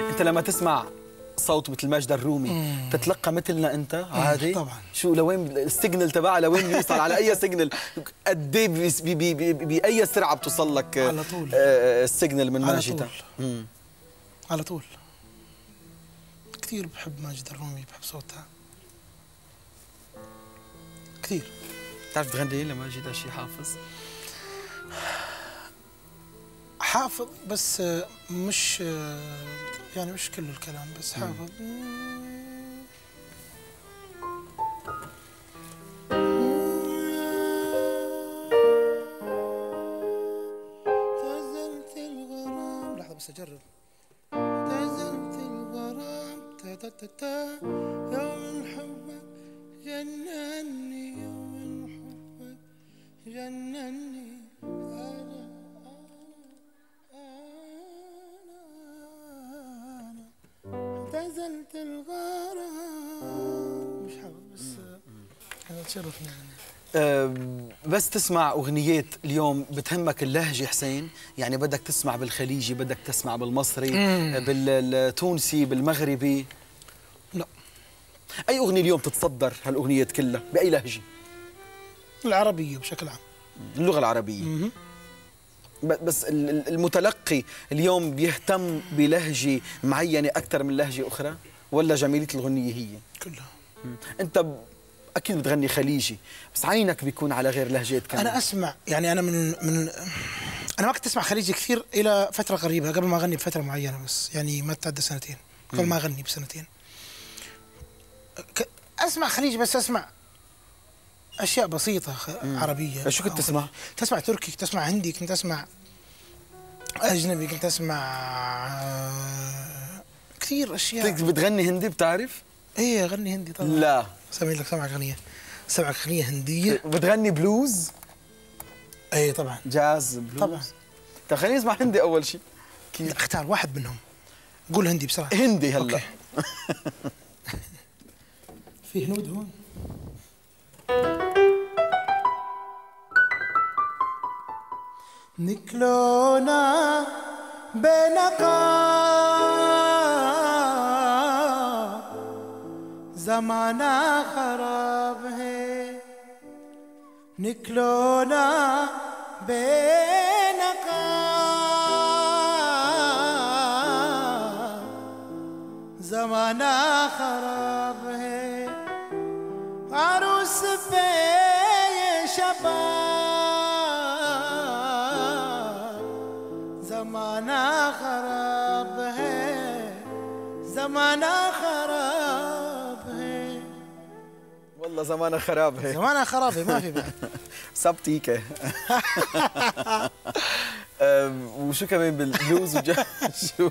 انت لما تسمع صوت مثل ماجدة الرومي تتلقى مثلنا انت عادي؟ طبعا. شو لوين السيجنال تبعها، لوين بيوصل على اي سيجنال؟ قد ايه باي سرعه بتوصل لك على طول السيجنال من ماجدة؟ على طول. كثير بحب ماجدة الرومي، بحب صوتها كثير. بتعرف تغني لماجدة شي حافظ؟ حافظ بس مش يعني مش كل الكلام، بس حافظ. تزلت الغرام، لحظة بس أجرب. تزلت الغرام يوم حبك جنني، يوم حبك جنني. اعتزلت الغرام، مش حافظ بس انا تشرفني يعني. بس تسمع اغنيات اليوم بتهمك اللهجه حسين؟ يعني بدك تسمع بالخليجي، بدك تسمع بالمصري، بالتونسي، بالمغربي؟ لا. اي اغنيه اليوم تتصدر هالاغنيات كلها باي لهجه؟ العربيه بشكل عام. اللغه العربيه. بس المتلقي اليوم بيهتم بلهجه معينه اكثر من لهجه اخرى، ولا جميله الغنيه هي كلها؟ انت اكيد بتغني خليجي، بس عينك بيكون على غير لهجات كمان. انا اسمع، يعني انا من انا ما كنت اسمع خليجي كثير الى فتره قريبه، قبل ما اغني بفتره معينه، بس يعني ما تتعدى سنتين، قبل ما اغني بسنتين. اسمع خليجي، بس اسمع اشياء بسيطه عربيه. شو كنت تسمع؟ تسمع تركي، كنت اسمع هندي، كنت اسمع اجنبي، كنت اسمع كثير اشياء. بتغني هندي بتعرف؟ ايه اغني هندي طبعا. لا سامعك اغنيه هنديه. بتغني بلوز؟ ايه طبعا. جاز بلوز طبعا. طيب خلينا نسمع هندي اول شيء. اختار واحد منهم، قول هندي بسرعه. هندي هلا. في هنود هون. निकलो बेनकाब ज़माना ख़राब है, निकलो ना बेनकाब ज़माना ख़राब है, अरुस पे ये शबाब ज़माना ख़राब है, ज़माना ख़राब है. والله زمانها خراب هي. زمانها خراب هي، ما في بعد. سبتيكه. وشو كمان بالبلوز شو؟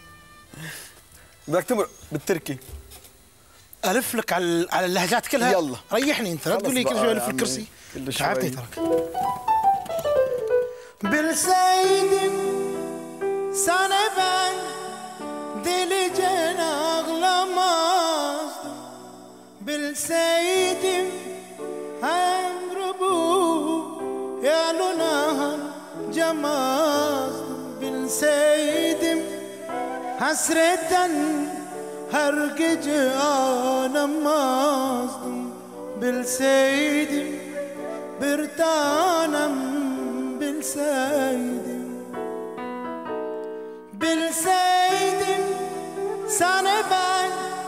بدك تمرق بالتركي. ألف لك على اللهجات كلها. يلا ريحني انت، لا تقول لي كل شوي الف الكرسي. تعبتني تراك. بالسيد sana ben delicen ağlamazdım, bilseydim ömrü bu yalına harcamazdım, bilseydim hasretten her gece ağlamazdım, bilseydim bir tanem, bilseydim. Bilseydim sana ben,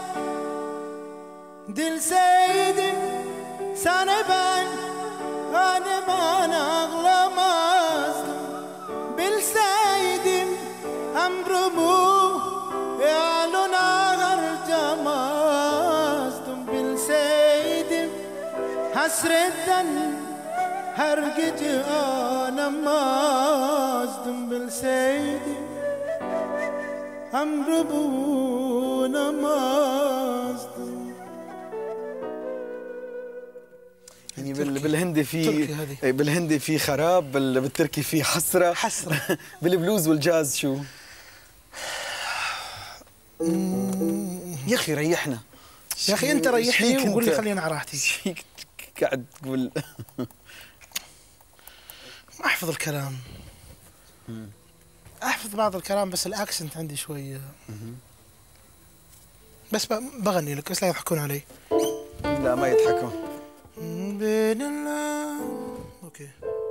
dilseydim sana ben, aman ağlamazdım, bilseydim ömrümü yalına harcamazdım, bilseydim hasretten her gece ağlamazdım, bilseydim أمر نمازdım. يعني بالهندي في خراب، بالتركي في حسرة. بالبلوز والجاز شو؟ يا أخي ريحنا. يا أخي أنت ريحني وقول لي خليني على راحتي. شيك قاعد تقول. ما أحفظ الكلام. أحفظ بعض الكلام بس الأكسنت عندي شوي بس بغني لك بس لا يضحكون علي. لا ما يضحكوا. بين الله. اوكي.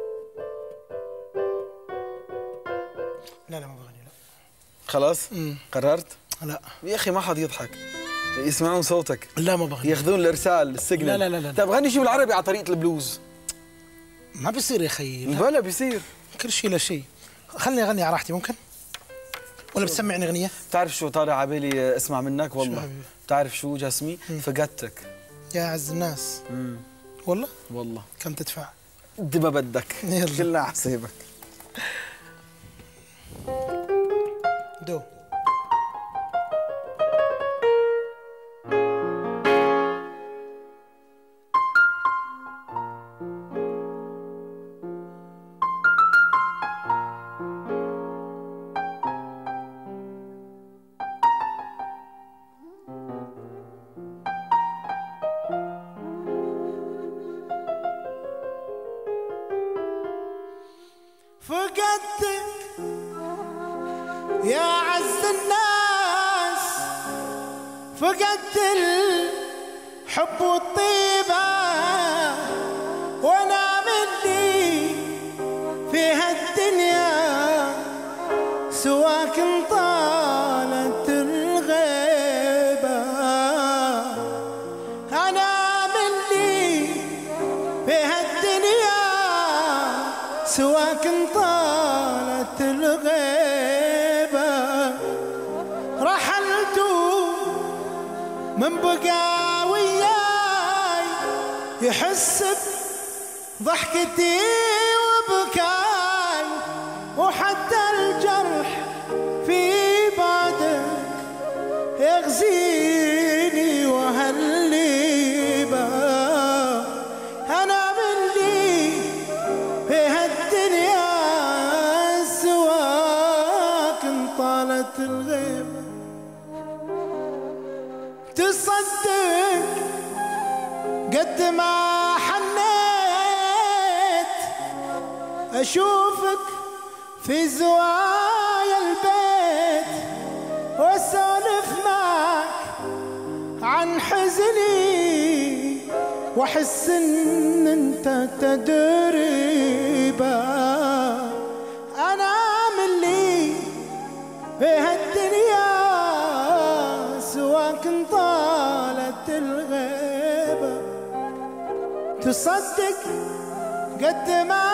لا ما بغني لا. خلاص؟ قررت؟ لا يا اخي ما حد يضحك، يسمعون صوتك. لا ما بغني. ياخذون الارسال السيجنال. لا. طيب غني شيء بالعربي على طريقة البلوز. ما بيصير يا اخي. بلا بيصير. كل شيء لا شيء. خليني اغني على راحتي ممكن؟ ولا بتسمعني اغنية؟ بتعرف شو طالع على بالي اسمع منك والله؟ بتعرف شو جاسمي؟ فقدتك. يا أعز الناس. والله؟ والله. كم تدفع؟ قد ما بدك. يلا. كلنا على حسابك. دو. فقدتك يا عز الناس، فقدت الحب والطيبة، وانا مني في هالدنيا سواك طالت الغيبة. انا مني في هالدنيا سواك طالت الغيبة. رحلت من بقى وياي يحس بضحكتي وبكاي، وحتى الجرح في بعدك يغزيني وهالليبة. أنا مني في هالدنيا سواك طالت الغيبة. تصدق قد ما حنيت أشوفك في زوايا البيت، وأسولف معك عن حزني، وأحس إن أنت تدري بها. أنا ملي في هالدنيا سواك طالت الغيبة. تصدق قد ما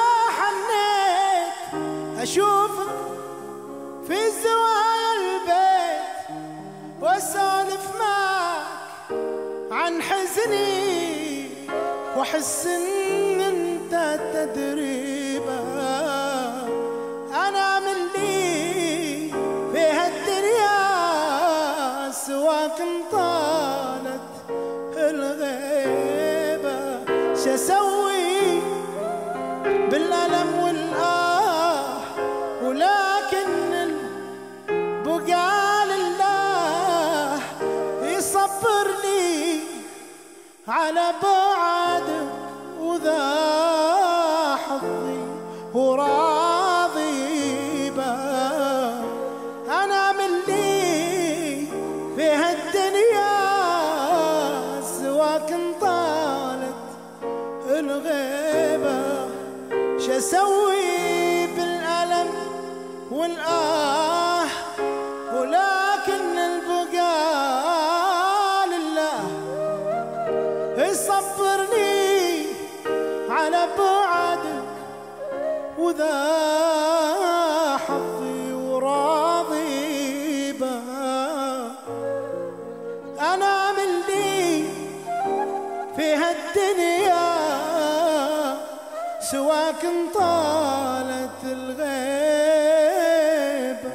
حنيت أشوفك في زوايا البيت، وأسولف معك عن حزني، وأحس إن أنت تدري بها. أنا ملي في هالدنيا سواك طالت الغيبة. شسوي بالألم والآه، ولكن البقاء لله يصبرني على بعدك، وذا حظي وراضي بها. أنا ملي في هالدنيا سواك طالت الغيبة. شسوي بالألم والآه، ولكن البقاء لله يصبرني على بعدك، وذا حظي وراضي بها. أنا ملي في هالدنيا سواك طالت الغيبة.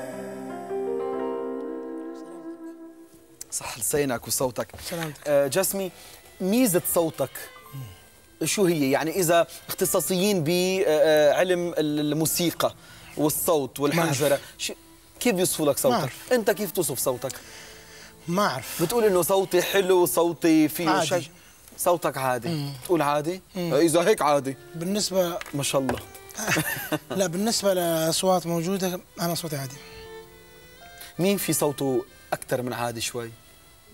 صح لسانك وصوتك. سلامتك. جاسمي، ميزة صوتك شو هي؟ يعني إذا اختصاصيين بعلم الموسيقى والصوت والحنجرة، كيف يوصفوا لك صوتك؟ أنت كيف توصف صوتك؟ ما أعرف. بتقول إنه صوتي حلو، صوتي فيه شيء. صوتك عادي. تقول عادي؟ إذا هيك عادي. بالنسبة ما شاء الله. لا بالنسبة لأصوات موجودة أنا صوتي عادي. مين في صوته أكثر من عادي شوي؟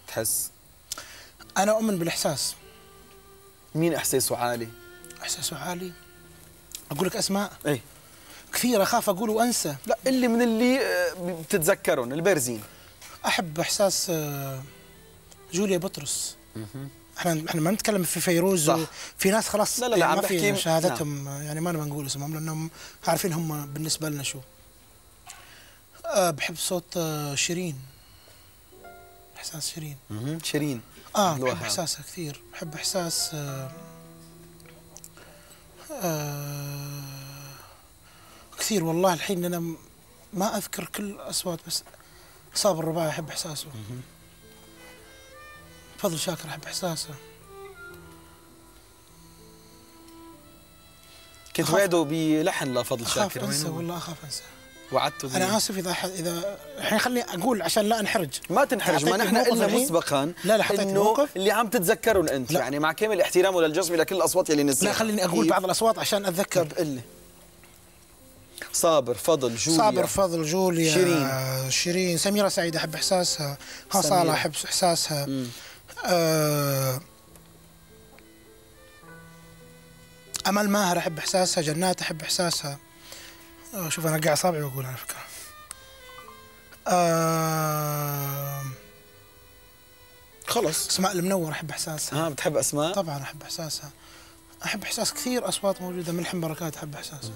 تحس؟ انا اؤمن بالاحساس. مين احساسه عالي؟ احساسه عالي؟ اقول لك اسماء؟ ايه كثير اخاف اقول وانسى. لا، اللي من اللي بتتذكرهم البارزين. احب احساس جوليا بطرس. احنا ما نتكلم في فيروز، وفي ناس خلاص لا ما عم في بحكي شهادتهم. يعني ما نبغى نقول اسمهم لانهم عارفين هم بالنسبه لنا شو. بحب صوت شيرين، احساس شيرين. شيرين بحب احساسها كثير. بحب احساس كثير والله. الحين انا ما اذكر كل الاصوات، بس صابر الرباعي احب احساسه. فضل شاكر احب احساسه. كنت وعده بلحن لفضل شاكر. اخاف انسى والله، اخاف انسى. وعدته انا اسف اذا الحين خليني اقول عشان لا انحرج. ما تنحرج، ما نحن قلنا مسبقا لا حطيت انه موقف اللي عم تتذكرهم انت. لا. يعني مع كامل احترامه للجسم لكل الاصوات اللي نزلها. لا خليني اقول بعض الاصوات عشان اتذكر. طب قل لي. صابر، فضل، جوليا. صابر، فضل، جوليا، شيرين، سميرة سعيد احب احساسها. صالح احب احساسها. امل ماهر احب احساسها. جنات احب احساسها. شوف انا قاعد اصابعي واقول على فكره. خلص. اسماء المنور احب احساسها. بتحب اسماء؟ طبعا احب احساسها. احب احساس كثير اصوات موجوده. ملحم بركات احب احساسه.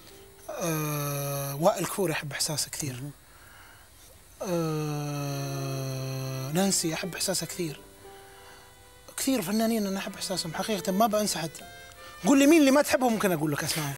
وائل كفوري احب احساسه كثير. نانسي احب احساسها كثير. كثير فنانين انا احب احساسهم حقيقه، ما بنسى حد. قول لي مين اللي ما تحبه ممكن اقول لك اسمائهم.